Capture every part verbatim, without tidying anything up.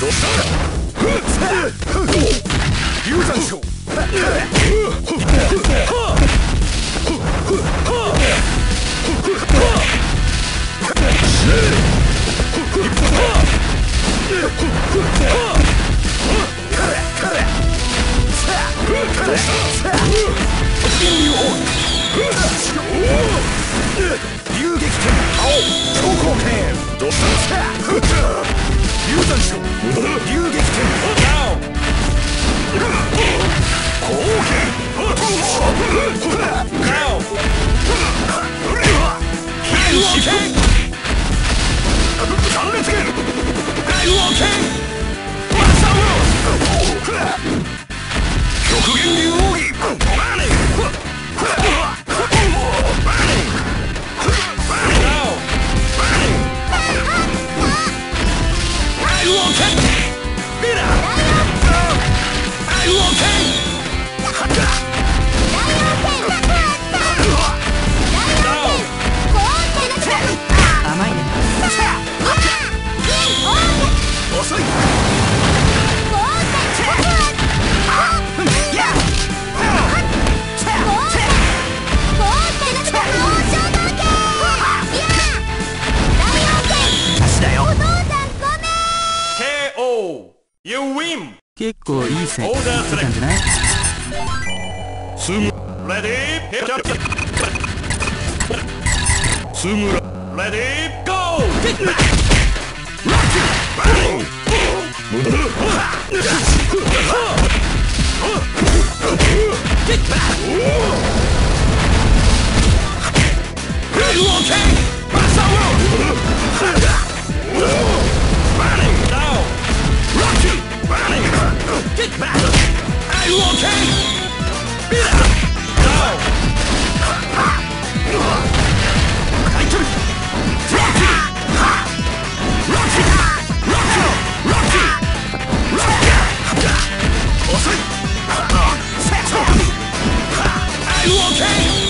龍山賞遊撃剣青超光剣龍山賞遊撃剣光剣剣士剣三列剣大王剣マサウ極限流奥義バネ結構いい線いってたんじゃない？ すぐレディーピッチャーすぐレディーゴーラッキーバン無駄Get back! I will take! Beat up! Go! I took it! Rocky! Rocky! Rocky! Rocky! Rocky! Osoi! Settle! I will take!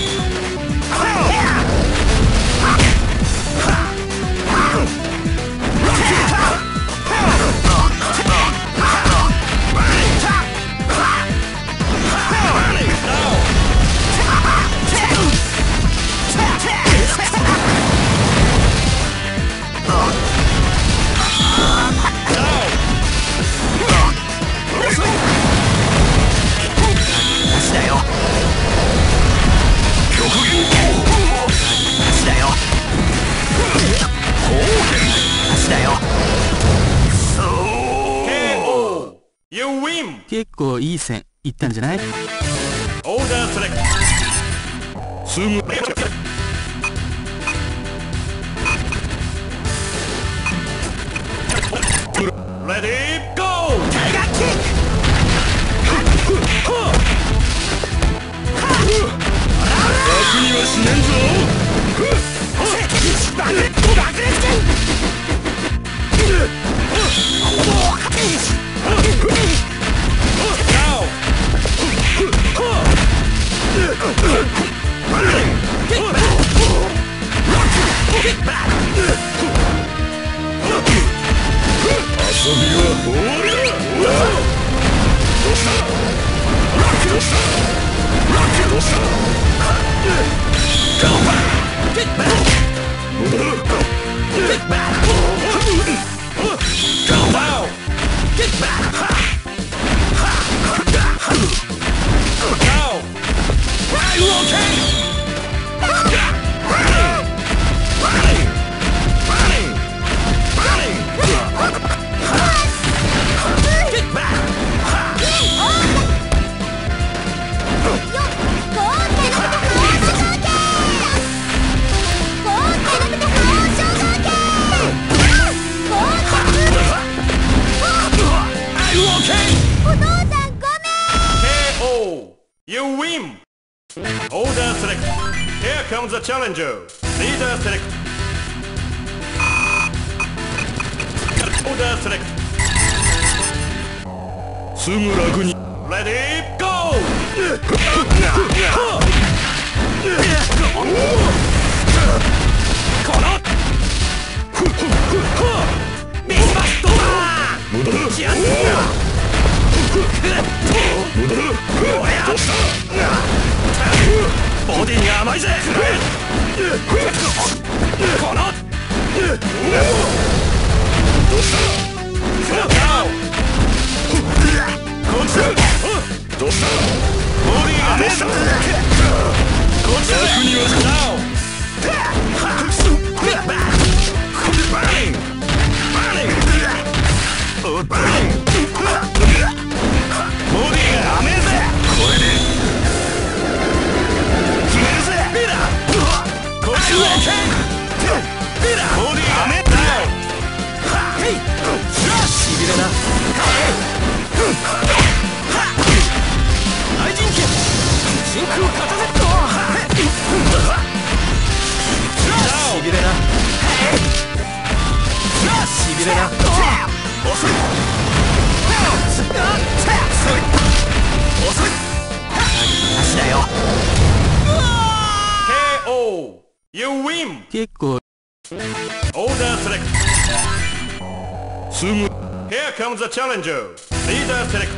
結構いい線いったんじゃない？ オーダーセレクトすぐレディーゴータイガーキック楽にはしねんぞ爆裂爆裂遊びは終わりだ。どうしたロックどうしたロックどうしたガオバーゲッバーゲッバーガオバーゲッバーI will take! Running! Running! Running! Running! Get back! I will take! K O! You win! Order select. Here comes the challenger. Leader select. Order select. すぐ楽に Ready go! このミスバストだ無駄じゃんボディが甘いぜこのどうしたこっちどうしたボディが甘いぞこっちだ国はダウンバーニングバーニングバーニングボディが甘いぜこれで決めるぜビラこっちは OK ビラボディが甘いだヘイしびれだ愛人剣真空片セットしびれだしびれだ遅い遅い足だよ ケーオー You win 結構 Order select すぐ Here comes the challenger Leader select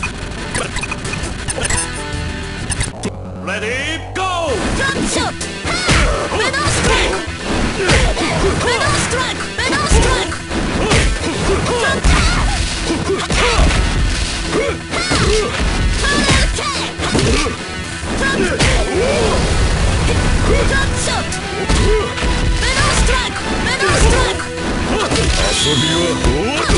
Ready go Shot! Metal strike! Metal strike! Metal strike! Front shot! Metal strike! Metal strike! 遊びは終わ